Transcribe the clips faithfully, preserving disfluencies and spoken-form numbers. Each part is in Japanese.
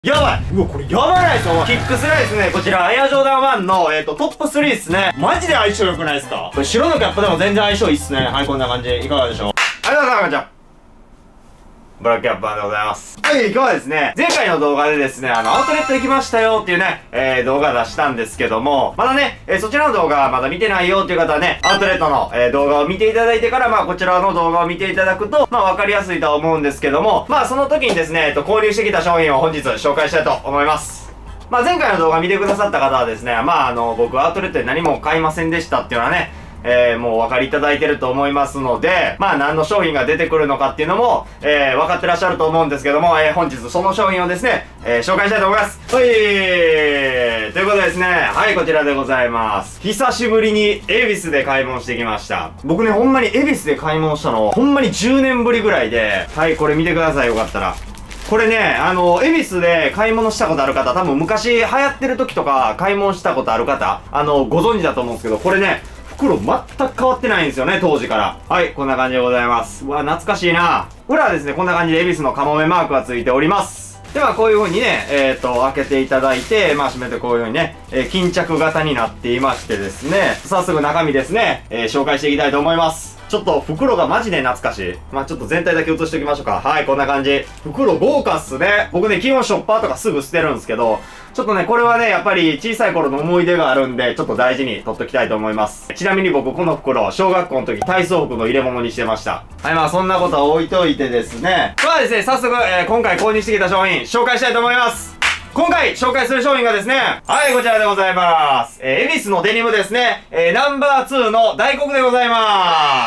やばい、うわ、これやばないですよ。キックスライスね、こちら、エアジョーダンワンの、えっと、トップスリーですね。マジで相性良くないですか？これ白のキャップでも全然相性いいっすね。はい、こんな感じ。いかがでしょう？ありがとうございました。ブラックキャッパーでございます。はい、今日はですね、前回の動画でですね、あの、アウトレット行きましたよっていうね、えー、動画出したんですけども、まだね、えー、そちらの動画まだ見てないよっていう方はね、アウトレットの、えー、動画を見ていただいてから、まあ、こちらの動画を見ていただくと、まあ、わかりやすいとは思うんですけども、まあ、その時にですね、えっと、購入してきた商品を本日紹介したいと思います。まあ、前回の動画見てくださった方はですね、まあ、あの、僕、アウトレットで何も買いませんでしたっていうのはね、えー、もうお分かりいただいてると思いますので、まあ何の商品が出てくるのかっていうのも、えー、分かってらっしゃると思うんですけども、えー、本日その商品をですね、えー、紹介したいと思います。はい、ということでですね、はい、こちらでございます。久しぶりに恵比寿で買い物してきました。僕ね、ほんまに恵比寿で買い物したの、ほんまにじゅうねんぶりぐらいで、はい、これ見てください、よかったら。これね、あの、恵比寿で買い物したことある方、多分昔流行ってる時とか買い物したことある方、あの、ご存知だと思うんですけど、これね、袋全く変わってないんですよね、当時から。はい、こんな感じでございます。うわ、懐かしいな。裏はですね、こんな感じで恵比寿のカモメマークがついております。では、こういう風にね、えっと、開けていただいて、まあ、閉めてこういう風にね、えー、巾着型になっていましてですね、早速中身ですね、えー、紹介していきたいと思います。ちょっと袋がマジで懐かしい。まあ、ちょっと全体だけ映しておきましょうか。はい、こんな感じ。袋豪華っすね。僕ね、基本ショッパーとかすぐ捨てるんですけど、ちょっとね、これはね、やっぱり小さい頃の思い出があるんで、ちょっと大事に取っときたいと思います。ちなみに僕、この袋、小学校の時、体操服の入れ物にしてました。はい、まあそんなことは置いといてですね。ではですね、早速、えー、今回購入してきた商品、紹介したいと思います。今回紹介する商品がですね、はい、こちらでございます。えー、恵比寿のデニムですね、えー、ナンバーツーの大黒でございます。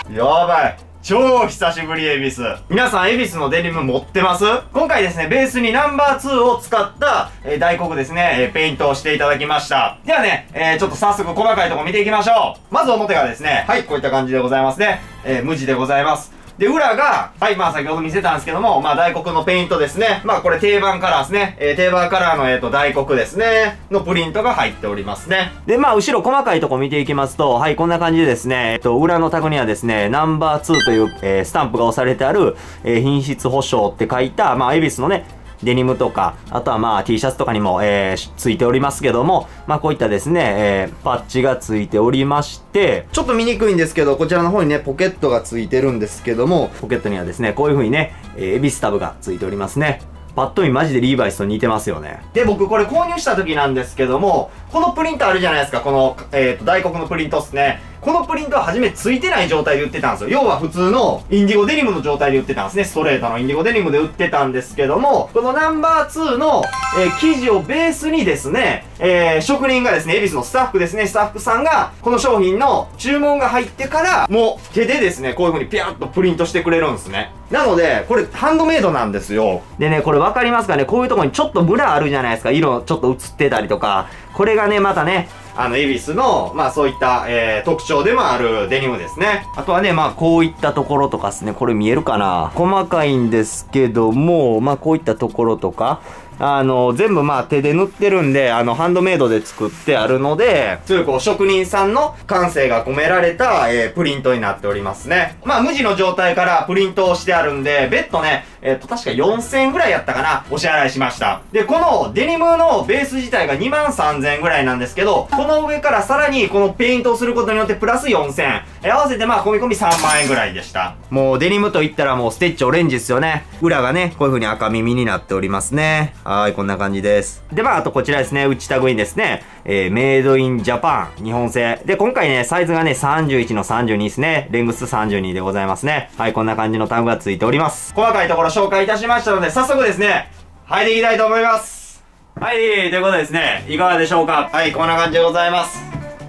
やばい。超久しぶり恵比寿。皆さん恵比寿のデニム持ってます？今回ですね、ベースにナンバーツーを使った、えー、大黒ですね、えー、ペイントをしていただきました。ではね、えー、ちょっと早速細かいところ見ていきましょう。まず表がですね、はい、こういった感じでございますね。えー、無地でございます。で、裏が、はい、まあ先ほど見せたんですけども、まあ大黒のペイントですね。まあこれ定番カラーですね。えー、定番カラーの、えっと、大黒ですね。のプリントが入っておりますね。で、まあ後ろ細かいとこ見ていきますと、はい、こんな感じでですね、えっと、裏のタグにはですね、ナンバーツーという、えー、スタンプが押されてある、えー、品質保証って書いた、まあ恵比寿のね、デニムとか、あとはまあ T シャツとかにも、えー、ついておりますけども、まあこういったですね、えー、パッチがついておりまして、ちょっと見にくいんですけど、こちらの方にね、ポケットがついてるんですけども、ポケットにはですね、こういう風にね、えー、エビスタブがついておりますね。パッと見マジでリーバイスと似てますよね。で、僕これ購入した時なんですけども、このプリントあるじゃないですか、この、えっと、大黒のプリントっすね。このプリントは初めついてない状態で売ってたんですよ。要は普通のインディゴデニムの状態で売ってたんですね。ストレートのインディゴデニムで売ってたんですけども、このナンバーツーの、えー、生地をベースにですね、えー、職人がですね、恵比寿のスタッフですね、スタッフさんが、この商品の注文が入ってから、もう手でですね、こういう風にピャーッとプリントしてくれるんですね。なので、これハンドメイドなんですよ。でね、これわかりますかね？こういうところにちょっとブラあるじゃないですか。色ちょっと映ってたりとか。これがね、またね、あの、恵比寿の、まあそういった、えー、特徴でもあるデニムですね。あとはね、まあこういったところとかですね、これ見えるかな？細かいんですけども、まあこういったところとか、あの、全部まあ手で塗ってるんで、あの、ハンドメイドで作ってあるので、そういうこう、職人さんの感性が込められた、えー、プリントになっておりますね。まあ無地の状態からプリントをしてあるんで、別途ね、えっと、確かよんせんえんぐらいやったかな、お支払いしました。で、このデニムのベース自体がにまんさんぜんえんぐらいなんですけど、この上からさらにこのペイントをすることによってプラスよんせんえん。えー、合わせてまあ込み込みさんまんえんぐらいでした。もうデニムといったらもうステッチオレンジですよね。裏がね、こういう風に赤耳になっておりますね。はい、こんな感じです。で、まあ、あとこちらですね、内タグにですね、えー、メイドインジャパン、日本製。で、今回ね、サイズがね、さんじゅういちのさんじゅうにですね。レングスさんじゅうにでございますね。はい、こんな感じのタグがついております。細かいところ紹介いたしましたので、早速ですね、履いていきたいと思います。はい、ということでですね、いかがでしょうか？はい、こんな感じでございます。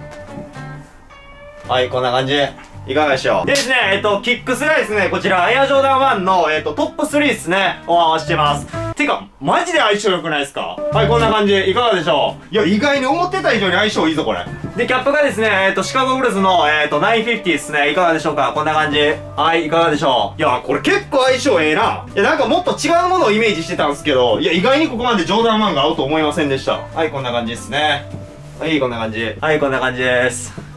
はい、こんな感じ。いかがでしょう？でですね、えっと、キックスライスね、こちら、エアジョーダンワンの、えっと、トップスリーですね、を合わせてます。てか、マジで相性良くないですか？はい、こんな感じ。いかがでしょう？いや、意外に思ってた以上に相性いいぞ、これ。で、キャップがですね、えっと、シカゴブルーズの、えっと、ナインフィフティですね。いかがでしょうか？こんな感じ。はい、いかがでしょう？いや、これ結構相性ええな。いや、なんかもっと違うものをイメージしてたんですけど、いや、意外にここまでジョーダンワンが合うと思いませんでした。はい、こんな感じですね。はい、こんな感じ。はい、こんな感じです。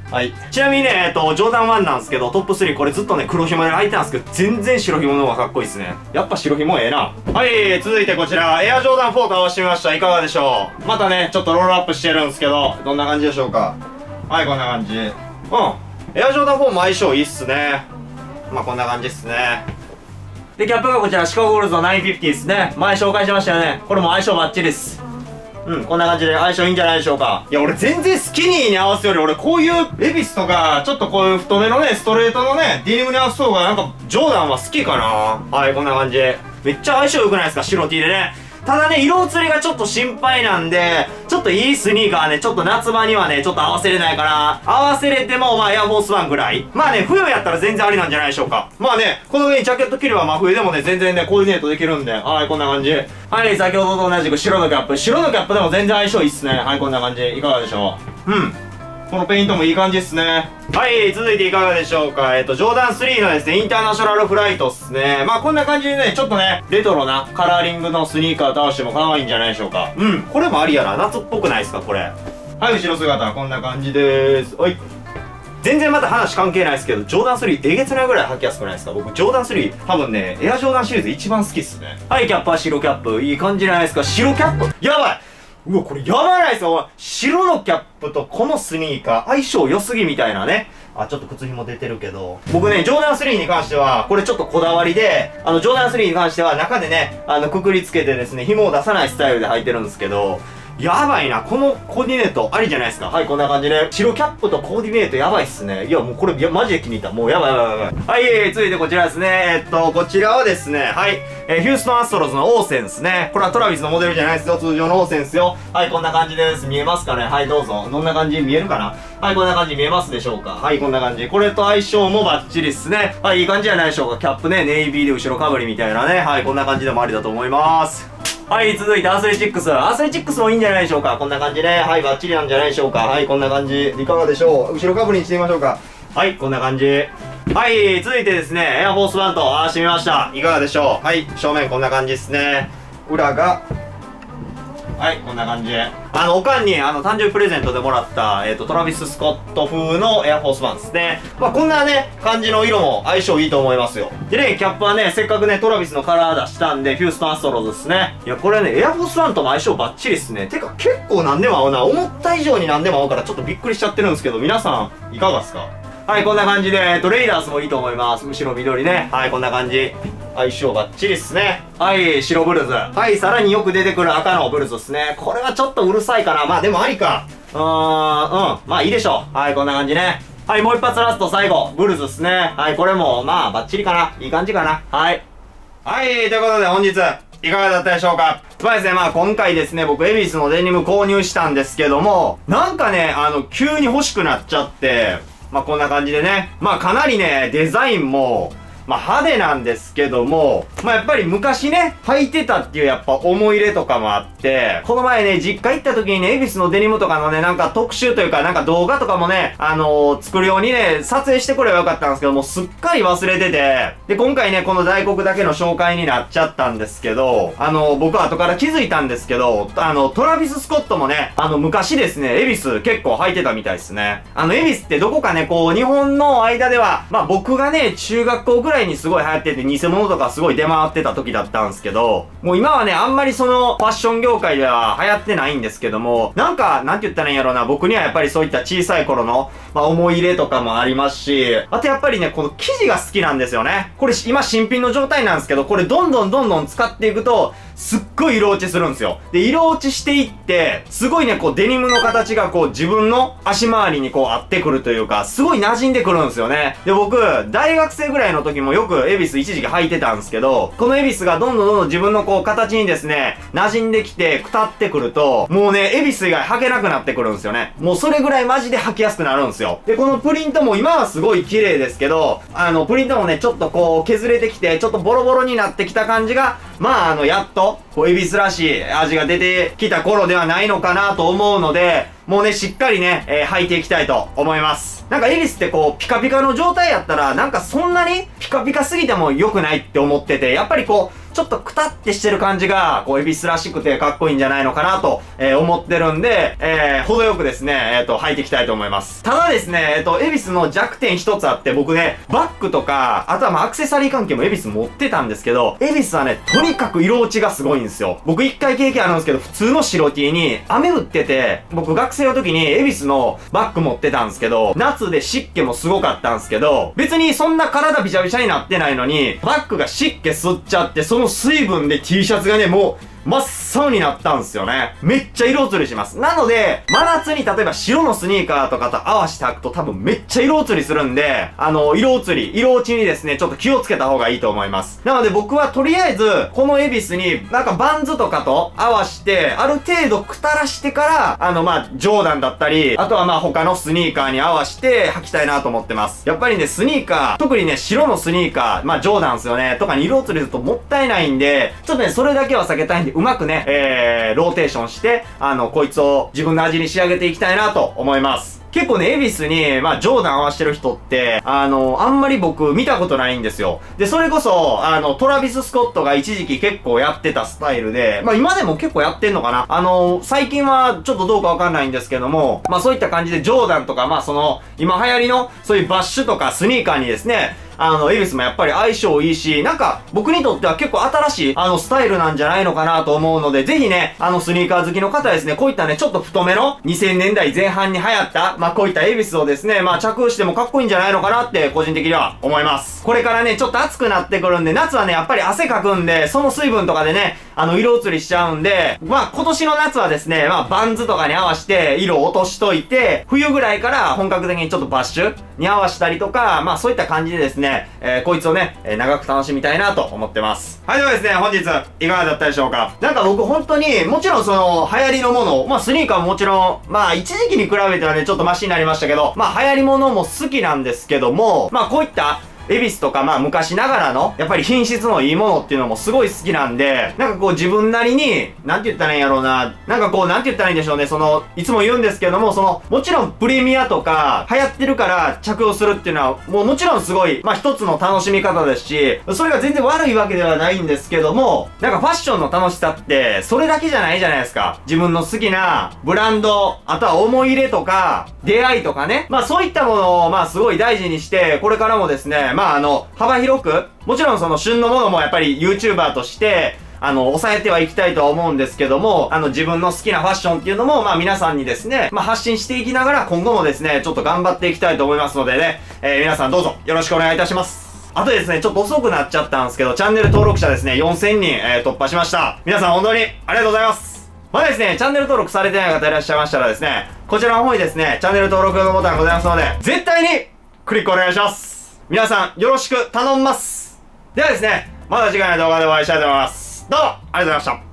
はい。ちなみにね、えっと、ジョーダンワンなんですけど、トップスリーこれずっとね、黒紐で履いてたんですけど、全然白紐の方がかっこいいですね。やっぱ白紐ええな。はい、続いてこちら、エアジョーダンフォーと合わせてみました。いかがでしょう？またね、ちょっとロールアップしてるんですけど、どんな感じでしょうか？はい、こんな感じ。うん。エアジョーダンフォーも相性いいっすね。まあ、こんな感じっすね。で、キャップがこちら、シカゴゴールドナインフィフティーですね。前紹介しましたよね。これも相性バッチリです。うん、こんな感じで相性いいんじゃないでしょうか。いや、俺全然スキニーに合わせるより、俺こういうレビスとか、ちょっとこういう太めのね、ストレートのね、デニムに合わせた方がなんか、ジョーダンは好きかな。はい、こんな感じ。めっちゃ相性良くないですか、白 T でね。ただね、色移りがちょっと心配なんで、ちょっといいスニーカーね、ちょっと夏場にはね、ちょっと合わせれないかな。合わせれても、まあ、エアフォースワンぐらい。まあね、冬やったら全然ありなんじゃないでしょうか。まあね、この上にジャケット着れば、真冬でもね、全然ね、コーディネートできるんで。はい、こんな感じ。はい、先ほどと同じく白のキャップ。白のキャップでも全然相性いいっすね。はい、こんな感じ。いかがでしょう？うん。このペイントもいい感じっすね。はい、続いていかがでしょうか。えっと、ジョーダンスリーのですね、インターナショナルフライトっすね。まあ、こんな感じでね、ちょっとね、レトロなカラーリングのスニーカーと合わせても可愛いんじゃないでしょうか。うん、これもありやな。夏っぽくないですか、これ。はい、後ろ姿はこんな感じでーす。はい。全然また話関係ないですけど、ジョーダンスリーえげつないぐらい履きやすくないですか？僕、ジョーダンスリー多分ね、エアジョーダンシリーズ一番好きっすね。はい、キャップは白キャップ。いい感じじゃないですか。白キャップやばいうわ、これやばないですよ。白のキャップとこのスニーカー、相性良すぎみたいなね。あ、ちょっと靴紐出てるけど。僕ね、ジョーダンスリーに関しては、これちょっとこだわりで、あの、ジョーダンスリーに関しては中でね、あの、くくりつけてですね、紐を出さないスタイルで履いてるんですけど、やばいな。このコーディネートありじゃないですか。はい、こんな感じで。白キャップとコーディネートやばいっすね。いや、もうこれ、いや、マジで気に入った。もうやばいやばいやばい。はい、えー、続いてこちらですね。えっと、こちらはですね、はい、えー、ヒューストンアストロズのオーセンですね。これはトラビスのモデルじゃないですよ。通常のオーセンですよ。はい、こんな感じです。見えますかね？はい、どうぞ。どんな感じ見えるかな？はい、こんな感じ見えますでしょうか？はい、こんな感じ。これと相性もバッチリっすね。はい、いい感じじゃないでしょうか。キャップね、ネイビーで後ろかぶりみたいなね。はい、こんな感じでもありだと思います。はい、続いてアスレチックス。アスレチックスもいいんじゃないでしょうか。こんな感じで。はい、バッチリなんじゃないでしょうか。はい、こんな感じ。いかがでしょう。後ろかぶりにしてみましょうか。はい、こんな感じ。はい、続いてですね、エアフォースワンと合わせてみました。いかがでしょう。はい、正面こんな感じですね。裏が、はい、こんな感じ。あの、おかんに、あの、誕生日プレゼントでもらった、えっと、トラビス・スコット風のエアフォースワンですね。まあ、こんなね、感じの色も相性いいと思いますよ。でね、キャップはね、せっかくね、トラビスのカラー出したんで、ヒューストンアストロズですね。いや、これね、エアフォースワンとも相性バッチリっすね。てか、結構何でも合うな。思った以上に何でも合うから、ちょっとびっくりしちゃってるんですけど、皆さん、いかがですか？はい、こんな感じで、えっと、レイダースもいいと思います。後ろ緑ね。はい、こんな感じ。相性バッチリっすね。はい、白ブルズ。はい、さらによく出てくる赤のブルズっすね。これはちょっとうるさいかな。まあでもありか。うーん、うん。まあいいでしょう。はい、こんな感じね。はい、もう一発ラスト最後。ブルズっすね。はい、これも、まあバッチリかな。いい感じかな。はい。はい、ということで本日、いかがだったでしょうか。まあですね、まあ今回ですね、僕、エビスのデニム購入したんですけども、なんかね、あの、急に欲しくなっちゃって、まあこんな感じでね。まあかなりね、デザインも、まあ派手なんですけども、まあやっぱり昔ね、履いてたっていうやっぱ思い入れとかもあって、この前ね、実家行った時にね、エビスのデニムとかのね、なんか特集というか、なんか動画とかもね、あのー、作るようにね、撮影してくればよかったんですけども、すっかり忘れてて、で、今回ね、この大黒だけの紹介になっちゃったんですけど、あのー、僕は後から気づいたんですけど、あの、トラビス・スコットもね、あの、昔ですね、エビス結構履いてたみたいですね。あの、エビスってどこかね、こう、日本の間では、まあ僕がね、中学校ぐらいにすごい流行ってて、偽物とかすごい出回ってた時だったんですけど、もう今はね、あんまりその、ファッション業界では流行ってないんですけども、なんか、なんて言ったらいいんやろうな、僕にはやっぱりそういった小さい頃の、まあ思い入れとかもありますし、あとやっぱりね、この生地が好きなんですよね。これ今新品の状態なんですけど、これどんどんどんどん使っていくと、すっごい色落ちするんですよ。で、色落ちしていって、すごいね、こうデニムの形がこう自分の足回りにこう合ってくるというか、すごい馴染んでくるんですよね。で、僕、大学生ぐらいの時もよくエビス一時期履いてたんですけど、このエビスがどんどんどんどん自分のこう形にですね、馴染んできて、くたってくると、もうね、エビス以外履けなくなってくるんですよね。もうそれぐらいマジで履きやすくなるんですよ。で、このプリントも今はすごい綺麗ですけど、あの、プリントもね、ちょっとこう削れてきて、ちょっとボロボロになってきた感じが、まああの、やっと、こう、エビスらしい味が出てきた頃ではないのかなと思うので、もうね、しっかりね、えー、履いていきたいと思います。なんか、エビスってこう、ピカピカの状態やったら、なんかそんなにピカピカすぎても良くないって思ってて、やっぱりこう、 ちょっとくたってしてる感じが、こう、恵比寿らしくてかっこいいんじゃないのかなと、えー、思ってるんで、えー、程よくですね、えっと、履いていきたいと思います。ただですね、えっと、恵比寿の弱点一つあって、僕ね、バッグとか、あとはまあ、アクセサリー関係も恵比寿持ってたんですけど、恵比寿はね、とにかく色落ちがすごいんですよ。僕一回経験あるんですけど、普通の白 T に雨降ってて、僕学生の時に恵比寿のバッグ持ってたんですけど、夏で湿気もすごかったんですけど、別にそんな体びちゃびちゃになってないのに、バッグが湿気吸っちゃって、その水分で T シャツがね、もう、真っ青になったんですよね。めっちゃ色移りします。なので、真夏に例えば白のスニーカーとかと合わせて履くと多分めっちゃ色移りするんで、あの、色移り、色落ちにですね、ちょっと気をつけた方がいいと思います。なので僕はとりあえず、この恵比寿になんかバンズとかと合わして、ある程度くたらしてから、あの、まあ、ジョーダンだったり、あとはまあ他のスニーカーに合わして履きたいなと思ってます。やっぱりね、スニーカー、特にね、白のスニーカー、まあ、ジョーダンですよね、とかに色移りするともったいないんで、ちょっとね、それだけは避けたいんで、うまくね、えー、ローテーションして、あの、こいつを自分の味に仕上げていきたいなと思います。結構ね、恵比寿に、まあ、ジョーダン合わしてる人って、あの、あんまり僕見たことないんですよ。で、それこそ、あの、トラビス・スコットが一時期結構やってたスタイルで、まあ、今でも結構やってんのかな。あの、最近はちょっとどうかわかんないんですけども、まあ、そういった感じでジョーダンとか、まあ、その、今流行りの、そういうバッシュとかスニーカーにですね、あの、恵比寿もやっぱり相性いいし、なんか、僕にとっては結構新しい、あの、スタイルなんじゃないのかなと思うので、ぜひね、あの、スニーカー好きの方ですね、こういったね、ちょっと太めの、にせんねんだいぜん半に流行った、まあ、こういった恵比寿をですね、まあ、着用してもかっこいいんじゃないのかなって、個人的には思います。これからね、ちょっと暑くなってくるんで、夏はね、やっぱり汗かくんで、その水分とかでね、あの、色移りしちゃうんで、まあ、今年の夏はですね、まあ、バンズとかに合わせて、色を落としといて、冬ぐらいから本格的にちょっとバッシュに合わせたりとか、まあ、そういった感じでですね、えー、こいつをね、えー、長く楽しみたいなと思ってます。はい、ではですね、本日、いかがだったでしょうか。なんか僕本当に、もちろんその、流行りのもの、まあ、スニーカーももちろん、まあ、一時期に比べてはね、ちょっとマシになりましたけど、まあ、流行りものも好きなんですけども、まあ、こういった、恵比寿とかまあ昔ながらの、やっぱり品質のいいものっていうのもすごい好きなんで、なんかこう自分なりに、なんて言ったらいいんやろうな、なんかこうなんて言ったらいいんでしょうね、その、いつも言うんですけども、その、もちろんプレミアとか流行ってるから着用するっていうのは、もうもちろんすごい、まあ一つの楽しみ方ですし、それが全然悪いわけではないんですけども、なんかファッションの楽しさって、それだけじゃないじゃないですか。自分の好きなブランド、あとは思い入れとか、出会いとかね、まあそういったものを、まあすごい大事にして、これからもですね、まああの、幅広く、もちろんその旬のものもやっぱり YouTuber として、あの、抑えてはいきたいとは思うんですけども、あの、自分の好きなファッションっていうのも、まあ皆さんにですね、まあ発信していきながら、今後もですね、ちょっと頑張っていきたいと思いますのでね、えー、皆さんどうぞよろしくお願いいたします。あとですね、ちょっと遅くなっちゃったんですけど、チャンネル登録者ですね、よんせんにん、えー、突破しました。皆さん本当にありがとうございます。まだですね、チャンネル登録されてない方いらっしゃいましたらですね、こちらの方にですね、チャンネル登録のボタンございますので、絶対にクリックお願いします。皆さんよろしく頼みます。ではですね、また次回の動画でお会いしたいと思います。どうもありがとうございました。